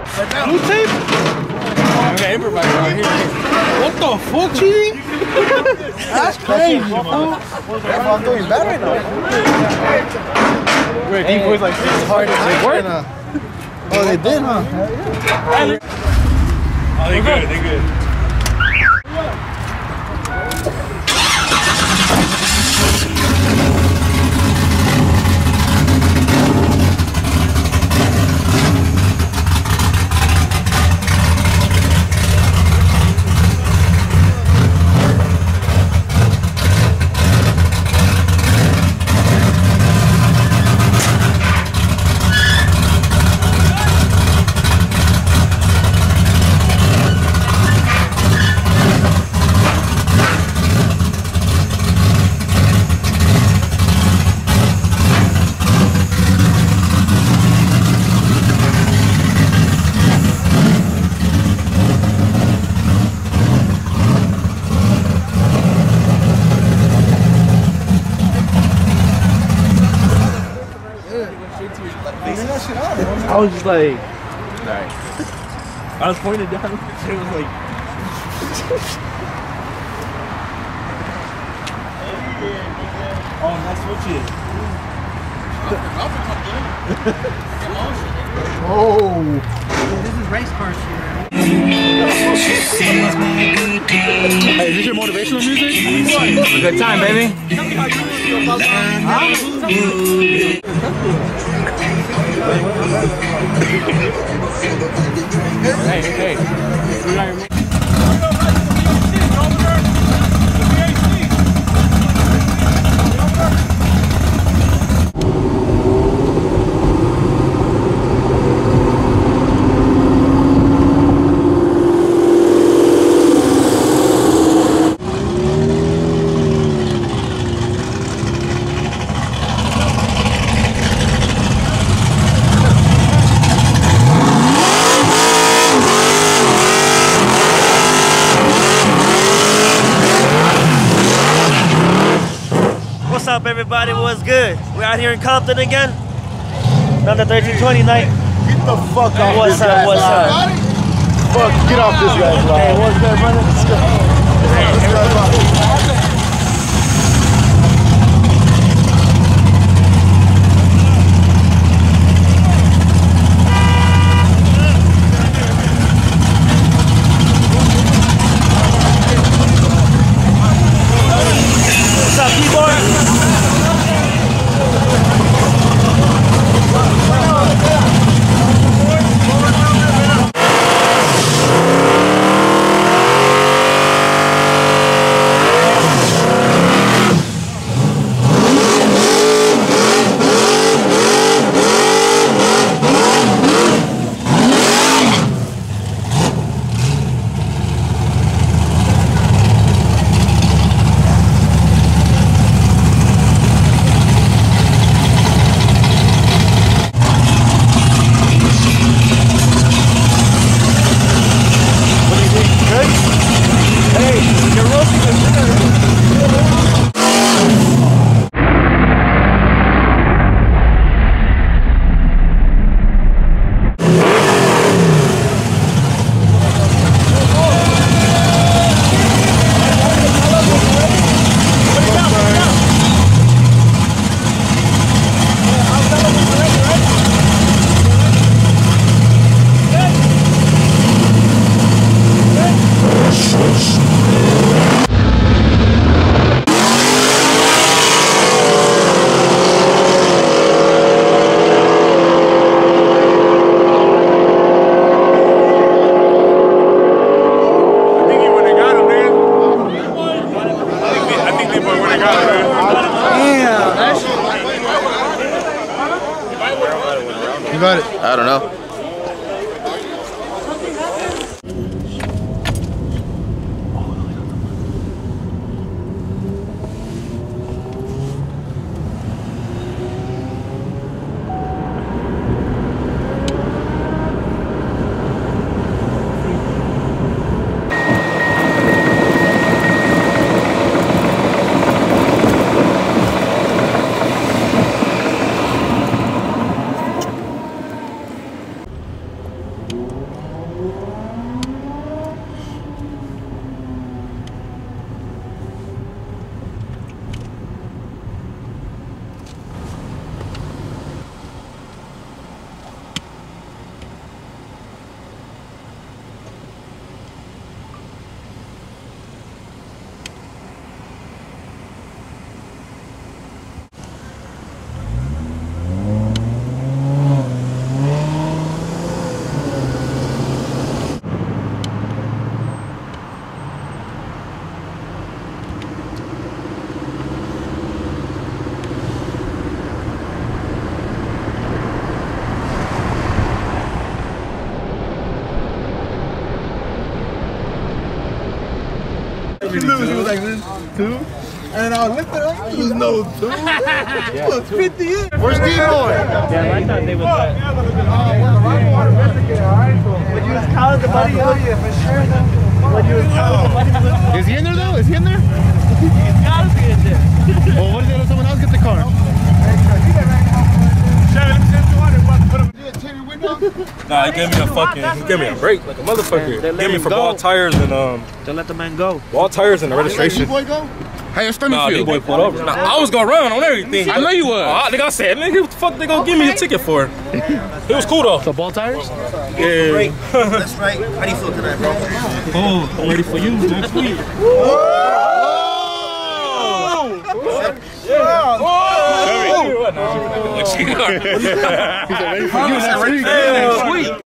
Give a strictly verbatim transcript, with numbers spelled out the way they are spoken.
Blue tape? Okay, everybody right here. What the fuck, G? That's crazy, bro. I'm doing bad right now. Wait, Dboi's like, it's hard to Right now. Oh, they did, huh? Oh, they good, they good. I was just like, Alright. I was pointing down. It was like. Oh, nice switches. Oh. This is race car shit. Hey, is this your motivational music? Good time, baby. Hey, hey. What's up, everybody? What's good? We're out here in Compton again. Another thirteen twenty night. Get the fuck off What's this up? guy's What's line. up? Fuck, get off this guy's line. Hey, what's good, brother? Let's go. This guy's line. What's up, Dboi? You got it. I don't know. much you lose? He was like, two. And I looked at him, he was no two. He was fifty in. Where's Dboi? Yeah, I thought they was that. When you was calling the buddy, oh yeah, for sure. When you was calling the buddy, Is he in there though? Is he in there? he's gotta be in there. Well, what if they let someone else get the car? Nah, he gave me a fucking, he gave me a break like a motherfucker. They He let gave me him for go. ball tires and um, Don't let the man go. ball tires and the registration. Dboi go? How your stomach Nah, feel? Dboi pulled over. Nah, I was gonna run on everything. I know you was. Oh, nigga, I said, nigga, what the fuck they gonna give me a ticket for? It was cool though. So ball tires? Yeah. That's right. How do you feel tonight, bro? Oh, I'm ready for you next week. What you got? He's ready for you next week. Next week.